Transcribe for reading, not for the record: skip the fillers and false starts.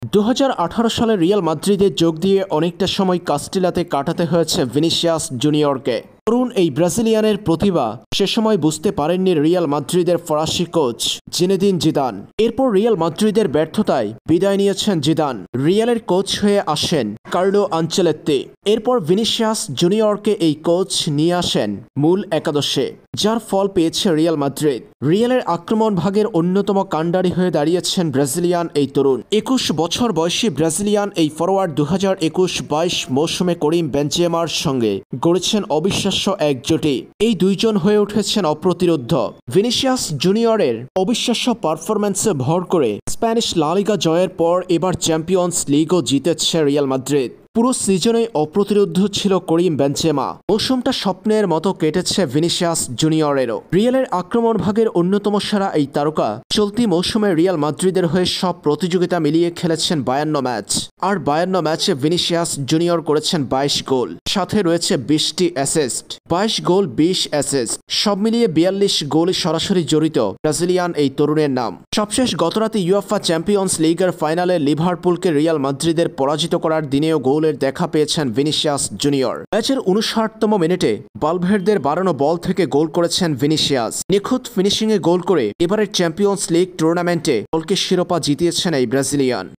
2018 সালে রিয়াল মাদ্রিদে যোগ দিয়ে অনেকটা সময় কাস্টিলাতে কাটাতে হয়েছে ভিনিসিয়াস জুনিয়রকে। তরুণ এই ব্রাজিলিয়ানের প্রতিভা সে সময় বুঝতে পারেননি রিয়াল মাদ্রিদের ফরাসি কোচ জিনেদিন জিদান। এরপর রিয়াল মাদ্রিদের ব্যর্থতায় বিদায় নিয়েছেন জিদান, রিয়ালের কোচ হয়ে আসেন কার্লো আনচেলত্তি। এরপর ভিনিসিয়াস জুনিয়রকে এই কোচ নিয়ে আসেন মূল একাদশে, যার ফল পেয়েছে রিয়াল মাদ্রিদ। রিয়ালের আক্রমণ ভাগের অন্যতম কাণ্ডারি হয়ে দাঁড়িয়েছেন ব্রাজিলিয়ান এই তরুণ। 21 বছর বয়সী ব্রাজিলিয়ান এই ফরোয়ার্ড 2021-22 মৌসুমে করিম বেনজেমার সঙ্গে গড়েছেন অবিশ্বাস্য এক জুটি। এই দুইজন হয়ে উঠেছেন অপ্রতিরোধ্য। ভিনিসিয়াস জুনিয়রের অবিশ্বাস্য পারফরম্যান্সে ভর করে স্প্যানিশ লা লিগা জয়ের পর এবার চ্যাম্পিয়ন্স লিগও জিতেছে রিয়াল মাদ্রিদ। পুরো সিজনে অপ্রতিরোধ্য ছিল করিম বেনজেমা। মৌসুমটা স্বপ্নের মতো কেটেছে ভিনিসিয়াস জুনিয়রেরও। রিয়ালের আক্রমণ ভাগের অন্যতম সেরা এই তারকা চলতি মৌসুমে রিয়াল মাদ্রিদের হয়ে সব প্রতিযোগিতা মিলিয়ে খেলেছেন 52 ম্যাচ। আর 52 ম্যাচে ভিনিসিয়াস জুনিয়র করেছেন 22 গোল, সাথে রয়েছে 20টি অ্যাসিস্ট। 22 গোল 20 অ্যাসিস্ট, সব মিলিয়ে 42 গোলে সরাসরি জড়িত ব্রাজিলিয়ান এই তরুণের নাম। সবশেষ গতরাতে ইউএফা চ্যাম্পিয়ন্স লিগের ফাইনালে লিভারপুলকে রিয়াল মাদ্রিদের পরাজিত করার দিনেও গোলের দেখা পেয়েছেন ভিনিসিয়াস জুনিয়র। ম্যাচের 59তম মিনিটে বালভের্দের বাড়ানো বল থেকে গোল করেছেন ভিনিসিয়াস। নিখুঁত ফিনিশিংয়ে গোল করে এবারের চ্যাম্পিয়ন্স লিগ টুর্নামেন্টে দলকে শিরোপা জিতিয়েছেন এই ব্রাজিলিয়ান।